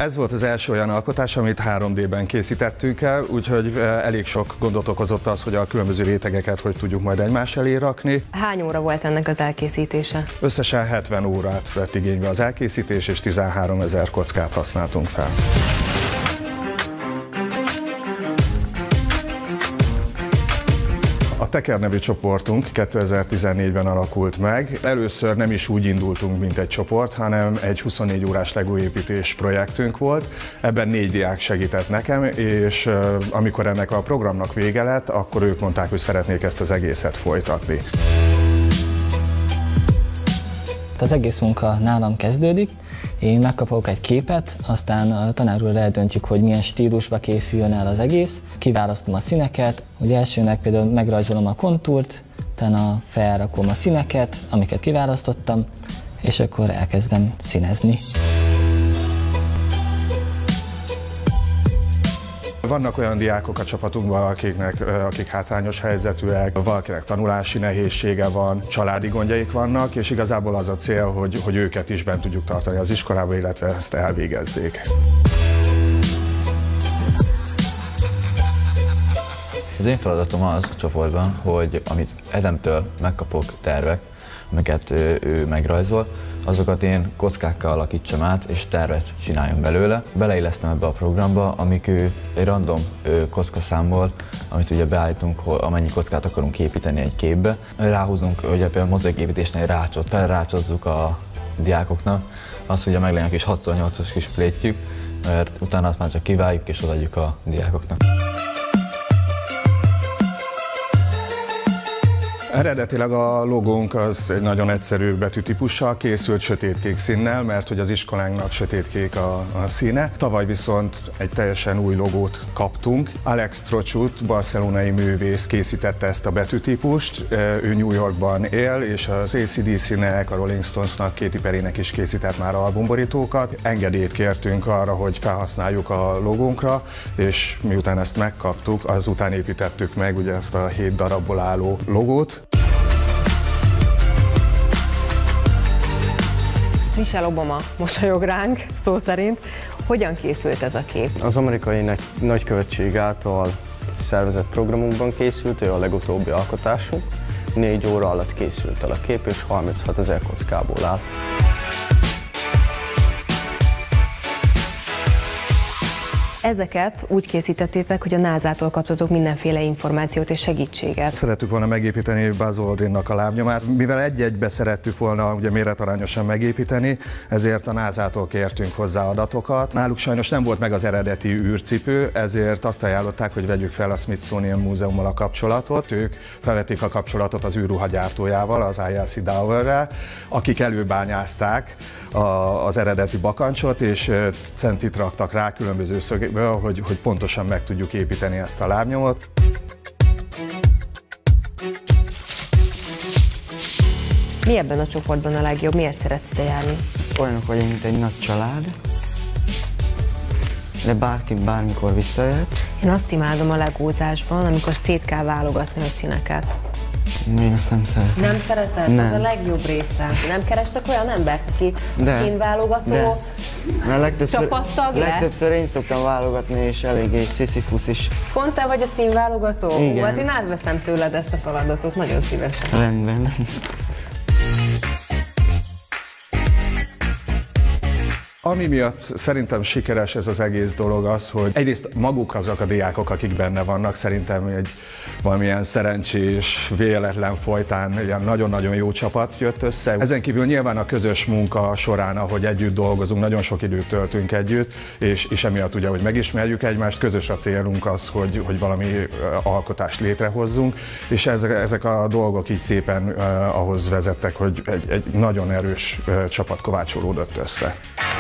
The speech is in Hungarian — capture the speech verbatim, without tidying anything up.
Ez volt az első olyan alkotás, amit három dé-ben készítettünk el, úgyhogy elég sok gondot okozott az, hogy a különböző rétegeket hogy tudjuk majd egymás elé rakni. Hány óra volt ennek az elkészítése? Összesen hetven órát vett igénybe az elkészítés, és tizenháromezer kockát használtunk fel. A Teker nevű csoportunk kétezer-tizennégyben alakult meg. Először nem is úgy indultunk, mint egy csoport, hanem egy huszonnégy órás legóépítés projektünk volt. Ebben négy diák segített nekem, és amikor ennek a programnak vége lett, akkor ők mondták, hogy szeretnék ezt az egészet folytatni. Az egész munka nálam kezdődik, én megkapok egy képet, aztán a tanár úrral eldöntjük, hogy milyen stílusba készüljön el az egész. Kiválasztom a színeket, hogy elsőnek például megrajzolom a kontúrt, utána felrakom a színeket, amiket kiválasztottam, és akkor elkezdem színezni. Vannak olyan diákok a csapatunkban, akiknek, akik hátrányos helyzetűek, valakinek tanulási nehézsége van, családi gondjaik vannak, és igazából az a cél, hogy, hogy őket is bent tudjuk tartani az iskolába, illetve ezt elvégezzék. Az én feladatom az a csoportban, hogy amit Edemtől megkapok tervek, amiket ő, ő megrajzol, azokat én kockákkal alakítsam át, és tervet csináljon belőle. Beleillesztem ebbe a programba, amik ő, egy random ő, kockaszámból, amit ugye beállítunk, amennyi kockát akarunk építeni egy képbe. Ráhúzunk, ugye például mozaiképítésnél egy rácsot, felrácsozzuk a diákoknak, azt ugye meg legyen a kis hatszornyolcas kis plétjük, mert utána azt már csak kiváljuk és odaadjuk a diákoknak. Eredetileg a logónk az egy nagyon egyszerű betűtípussal készült, sötétkék színnel, mert hogy az iskolánknak sötétkék a, a színe. Tavaly viszont egy teljesen új logót kaptunk. Alex Trocsut, barcelonai művész készítette ezt a betűtípust. Ő New Yorkban él, és az á cé dé cé-nek, a Rolling Stones-nak, Katy Perrynek is készített már albumborítókat. Engedélyt kértünk arra, hogy felhasználjuk a logónkra, és miután ezt megkaptuk, azután építettük meg ugye ezt a hét darabból álló logót. Michelle Obama mosolyog ránk, szó szerint. Hogyan készült ez a kép? Az amerikai nagykövetség által szervezett programunkban készült, ő a legutóbbi alkotásunk. Négy óra alatt készült el a kép, és harminchat ezer kockából áll. Ezeket úgy készítettétek, hogy a názától kaptatok mindenféle információt és segítséget. Szerettük volna megépíteni Buzz Aldrinnak a lábnyomát, mivel egy-egybe szerettük volna ugye méretarányosan megépíteni, ezért a názától kértünk hozzá adatokat. Náluk sajnos nem volt meg az eredeti űrcipő, ezért azt ajánlották, hogy vegyük fel a Smithsonian Múzeummal a kapcsolatot. Ők felvették a kapcsolatot az űrruha gyártójával, az I L C Dowerrel, akik előbányázták a, az eredeti bakancsot, és centit raktak rá különböző szögekből, Hogy, hogy pontosan meg tudjuk építeni ezt a lábnyomot. Mi ebben a csoportban a legjobb? Miért szeretsz ide járni? Olyanok vagyunk, mint egy nagy család, de bárki bármikor visszajöhet. Én azt imádom a legózásban, amikor szét kell válogatni a színeket. Én azt nem szeretem. Nem szereted? Nem. Ez a legjobb része. Nem kerestek olyan embert, aki de, színválogató de. Legtöbbször, csapattag lesz? Legtöbbször én szoktam válogatni, és eléggé sziszifus is. Pont te vagy a színválogató? Igen. Hát én átveszem tőled ezt a feladatot, nagyon szívesen. Rendben. Ami miatt szerintem sikeres ez az egész dolog az, hogy egyrészt maguk azok a diákok, akik benne vannak, szerintem egy valamilyen szerencsés, véletlen folytán ilyen nagyon-nagyon jó csapat jött össze. Ezen kívül nyilván a közös munka során, ahogy együtt dolgozunk, nagyon sok időt töltünk együtt, és, és emiatt ugye, hogy megismerjük egymást, közös a célunk az, hogy, hogy valami alkotást létrehozzunk, és ezek, ezek a dolgok így szépen uh, ahhoz vezettek, hogy egy, egy nagyon erős uh, csapat kovácsolódott össze.